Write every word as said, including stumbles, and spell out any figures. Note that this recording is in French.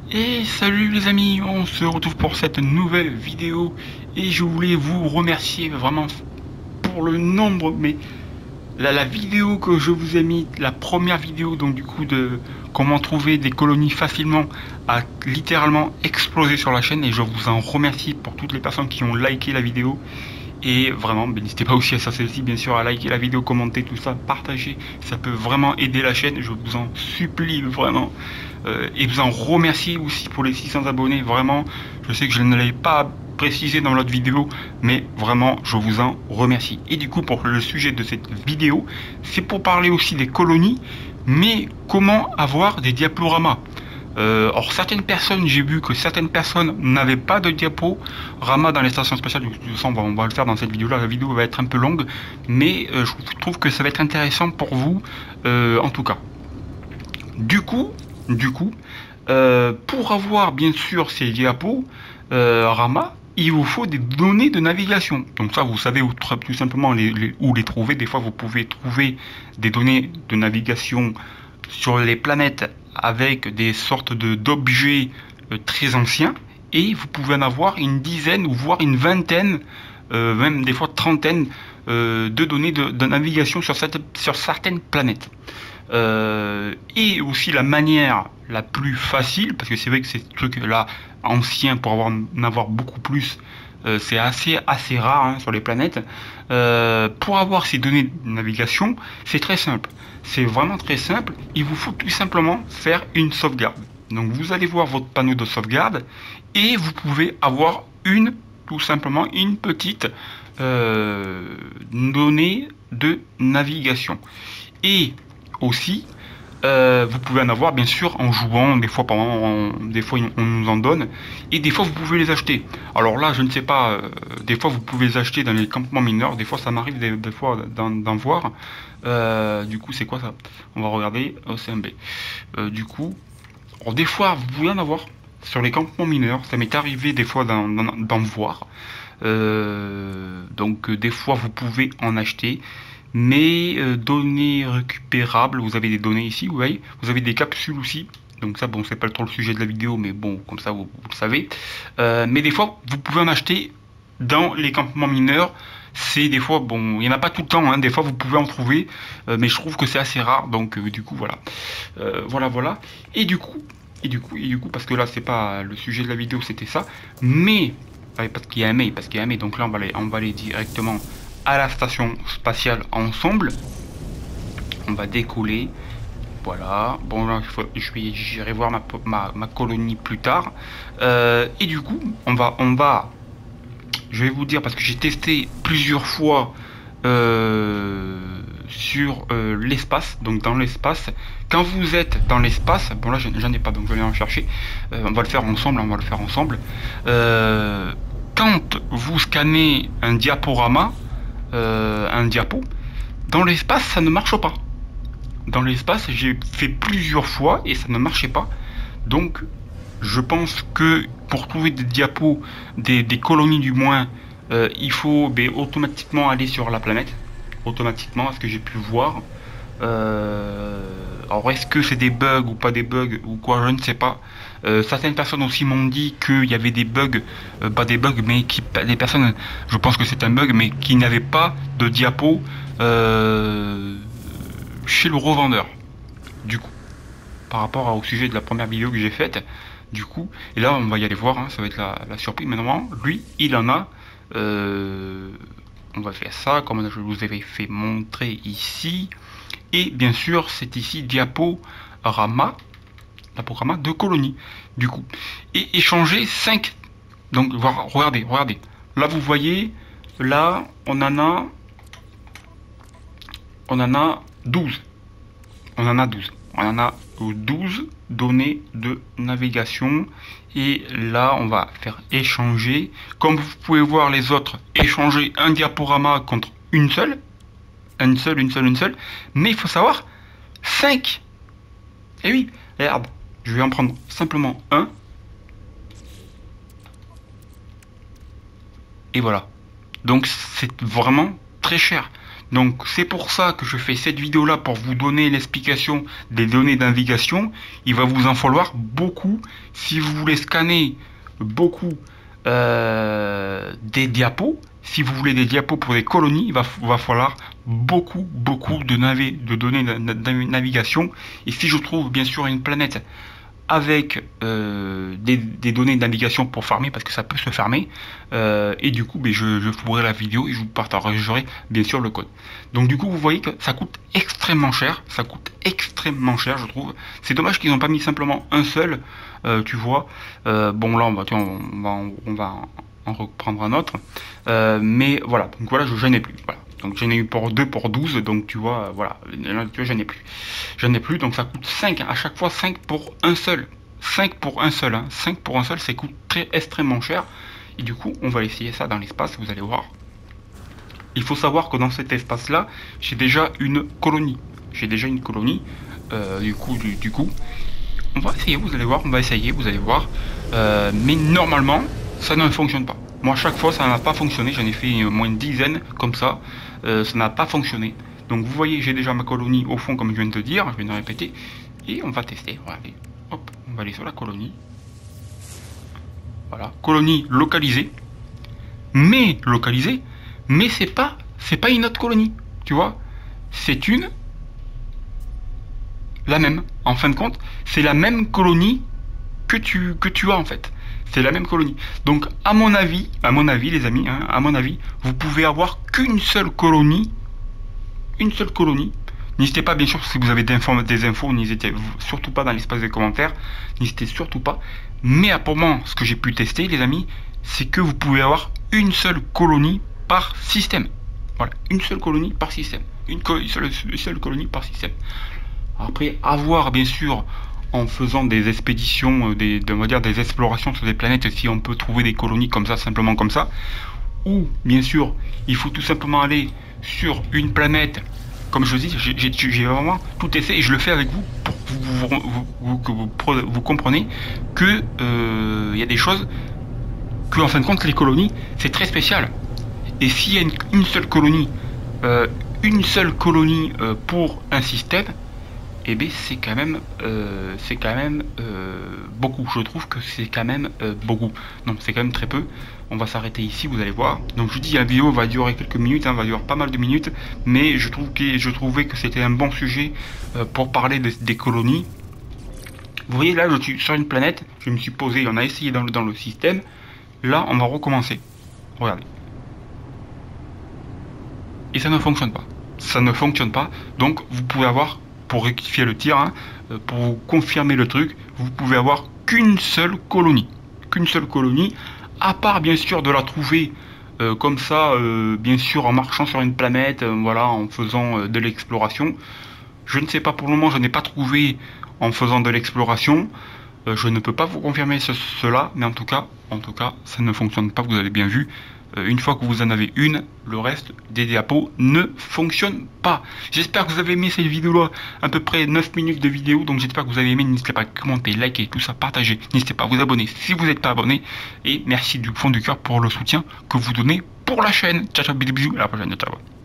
Et salut les amis, on se retrouve pour cette nouvelle vidéo et je voulais vous remercier vraiment pour le nombre, mais la, la vidéo que je vous ai mis, la première vidéo donc du coup de comment trouver des colonies facilement a littéralement explosé sur la chaîne et je vous en remercie pour toutes les personnes qui ont liké la vidéo. Et vraiment, ben, n'hésitez pas aussi à ça celle-ci, bien sûr, à liker la vidéo, commenter, tout ça, partager. Ça peut vraiment aider la chaîne, je vous en supplie vraiment. Euh, et vous en remercier aussi pour les six cents abonnés. Vraiment, je sais que je ne l'avais pas précisé dans l'autre vidéo, mais vraiment, je vous en remercie. Et du coup, pour le sujet de cette vidéo, c'est pour parler aussi des colonies, mais comment avoir des diaporamas. Euh, or certaines personnes, j'ai vu que certaines personnes n'avaient pas de diaporama dans les stations spatiales. Du coup, on va, on va le faire dans cette vidéo là, la vidéo va être un peu longue, mais euh, je trouve que ça va être intéressant pour vous, euh, en tout cas. Du coup, du coup, euh, pour avoir bien sûr ces diapos, euh, Rama, il vous faut des données de navigation. Donc ça, vous savez où, tout simplement les, les, où les trouver. Des fois, vous pouvez trouver des données de navigation sur les planètes avec des sortes de d'objets euh, très anciens, et vous pouvez en avoir une dizaine ou voire une vingtaine, euh, même des fois trentaine euh, de données de, de navigation sur, cette, sur certaines planètes. Euh, et aussi la manière la plus facile, parce que c'est vrai que ces trucs-là anciens, pour avoir, en avoir beaucoup plus, euh, c'est assez, assez rare hein, sur les planètes. Euh, pour avoir ces données de navigation, c'est très simple. C'est vraiment très simple. Il vous faut tout simplement faire une sauvegarde. Donc vous allez voir votre panneau de sauvegarde et vous pouvez avoir une, tout simplement, une petite euh, donnée de navigation. Et aussi, euh, vous pouvez en avoir bien sûr en jouant, des fois, pendant, des fois on nous en donne, et des fois vous pouvez les acheter. Alors là, je ne sais pas, euh, des fois vous pouvez les acheter dans les campements mineurs, des fois ça m'arrive des, des fois d'en voir. Euh, du coup, c'est quoi ça? On va regarder O C M B. Euh, du coup, alors, des fois vous pouvez en avoir sur les campements mineurs, ça m'est arrivé des fois d'en voir. Euh, donc des fois vous pouvez en acheter. Mais euh, données récupérables, vous avez des données ici, vous voyez, vous avez des capsules aussi. Donc ça, bon, c'est pas trop le sujet de la vidéo, mais bon, comme ça, vous, vous le savez. Euh, mais des fois, vous pouvez en acheter dans les campements mineurs. C'est des fois, bon, il n'y en a pas tout le temps, hein, des fois vous pouvez en trouver, euh, mais je trouve que c'est assez rare, donc euh, du coup, voilà. Euh, voilà, voilà. Et du coup, et du coup, et du coup, parce que là, c'est pas le sujet de la vidéo, c'était ça. Mais, parce qu'il y a un mais, parce qu'il y a un mais, donc là, on va aller, on va aller directement à la station spatiale ensemble. On va décoller. Voilà. Bon, là, je vais, j'irai voir ma, ma, ma colonie plus tard. Euh, et du coup, on va, on va. Je vais vous dire parce que j'ai testé plusieurs fois euh, sur euh, l'espace. Donc dans l'espace, quand vous êtes dans l'espace, bon là j'en ai pas, donc je vais aller en chercher. Euh, on va le faire ensemble. On va le faire ensemble. Euh, quand vous scannez un diaporama. Euh, un diapo. Dans l'espace, ça ne marche pas. Dans l'espace, j'ai fait plusieurs fois et ça ne marchait pas. Donc, je pense que pour trouver des diapos, des, des colonies du moins, euh, il faut ben, automatiquement aller sur la planète. Automatiquement, à ce que j'ai pu voir. Euh, alors, est-ce que c'est des bugs ou pas des bugs ou quoi, je ne sais pas. Euh, certaines personnes aussi m'ont dit qu'il y avait des bugs, euh, pas des bugs, mais qui, des personnes, je pense que c'est un bug, mais qui n'avaient pas de diapo euh, chez le revendeur. Du coup, par rapport au sujet de la première vidéo que j'ai faite, du coup, et là on va y aller voir, hein, ça va être la, la surprise. Mais normalement, lui, il en a. Euh, on va faire ça, comme je vous avais fait montrer ici. Et bien sûr, c'est ici diaporama, diaporama de colonie, du coup. Et échanger cinq. Donc, voir, regardez, regardez. Là, vous voyez, là, on en a, on en a douze. On en a douze. On en a douze données de navigation. Et là, on va faire échanger. Comme vous pouvez voir les autres, échanger un diaporama contre une seule. Une seule, une seule, une seule. Mais il faut savoir, cinq. Et oui, regarde, je vais en prendre simplement un. Et voilà. Donc c'est vraiment très cher. Donc c'est pour ça que je fais cette vidéo là, pour vous donner l'explication des données de navigation. Il va vous en falloir beaucoup si vous voulez scanner beaucoup euh, des diapos. Si vous voulez des diapos pour des colonies, il va, va falloir beaucoup, beaucoup de, navi de données de, de, de navigation. Et si je trouve bien sûr une planète avec euh, des, des données de navigation pour farmer, parce que ça peut se farmer, euh, et du coup ben, je, je ferai la vidéo et je vous partagerai bien sûr le code. Donc du coup vous voyez que ça coûte extrêmement cher, ça coûte extrêmement cher je trouve. C'est dommage qu'ils n'ont pas mis simplement un seul, euh, tu vois. Euh, bon là on va, tu vois, on va, on va en reprendre un autre, euh, mais voilà, donc voilà, je n'en ai plus, voilà. Donc j'en ai eu pour deux pour douze, donc tu vois, voilà, tu vois, j'en ai plus. J'en ai plus, donc ça coûte cinq, hein, à chaque fois cinq pour un seul. cinq pour un seul, hein. cinq pour un seul, ça coûte très extrêmement cher. Et du coup, on va essayer ça dans l'espace, vous allez voir. Il faut savoir que dans cet espace-là, j'ai déjà une colonie. J'ai déjà une colonie, euh, du coup, du, du coup. On va essayer, vous allez voir, on va essayer, vous allez voir. Euh, mais normalement, ça ne fonctionne pas. Moi, à chaque fois, ça n'a pas fonctionné. J'en ai fait au moins une dizaine comme ça. Euh, ça n'a pas fonctionné. Donc, vous voyez, j'ai déjà ma colonie au fond, comme je viens de te dire. Je viens de répéter. Et on va tester. On va aller, hop, on va aller sur la colonie. Voilà, colonie localisée. Mais localisée. Mais c'est pas, c'est pas une autre colonie. Tu vois, c'est une, la même. En fin de compte, c'est la même colonie que tu, que tu as en fait. C'est la même colonie. Donc, à mon avis, à mon avis, les amis, hein, à mon avis, vous pouvez avoir qu'une seule colonie. Une seule colonie. N'hésitez pas, bien sûr, si vous avez des infos, des infos n'hésitez surtout pas dans l'espace des commentaires. N'hésitez surtout pas. Mais pour moi, ce que j'ai pu tester, les amis, c'est que vous pouvez avoir une seule colonie par système. Voilà, une seule colonie par système. Une, une, seule, une seule colonie par système. Après, avoir, bien sûr, en faisant des expéditions, des, on va dire des explorations sur des planètes, si on peut trouver des colonies comme ça, simplement comme ça, ou bien sûr, il faut tout simplement aller sur une planète, comme je vous dis, j'ai vraiment tout essayé et je le fais avec vous pour que vous, vous, vous, que vous, vous compreniez que euh, il y a des choses que, en fin de compte, les colonies, c'est très spécial. Et s'il y a une, une seule colonie, euh, une seule colonie euh, pour un système, et eh bien c'est quand même euh, c'est quand même euh, beaucoup. Je trouve que c'est quand même euh, beaucoup. Non, c'est quand même très peu. On va s'arrêter ici, vous allez voir. Donc je vous dis, la vidéo va durer quelques minutes, hein, va durer pas mal de minutes, mais je trouve que je trouvais que c'était un bon sujet euh, pour parler de, des colonies. Vous voyez là, je suis sur une planète, je me suis posé, on a essayé dans le, dans le système. Là, on va recommencer. Regardez. Et ça ne fonctionne pas. Ça ne fonctionne pas. Donc vous pouvez avoir, pour rectifier le tir, hein, pour vous confirmer le truc, vous pouvez avoir qu'une seule colonie. Qu'une seule colonie, à part bien sûr de la trouver euh, comme ça, euh, bien sûr en marchant sur une planète, euh, voilà, en faisant euh, de l'exploration. Je ne sais pas pour le moment, je n'ai pas trouvé en faisant de l'exploration. Euh, je ne peux pas vous confirmer ce, cela, mais en tout cas, en tout cas, ça ne fonctionne pas, vous avez bien vu. Une fois que vous en avez une, le reste des diapos ne fonctionne pas. J'espère que vous avez aimé cette vidéo-là, à peu près neuf minutes de vidéo, donc j'espère que vous avez aimé. N'hésitez pas à commenter, liker, tout ça, partager. N'hésitez pas à vous abonner si vous n'êtes pas abonné. Et merci du fond du cœur pour le soutien que vous donnez pour la chaîne. Ciao, ciao, bisous, bisous, à la prochaine, ciao.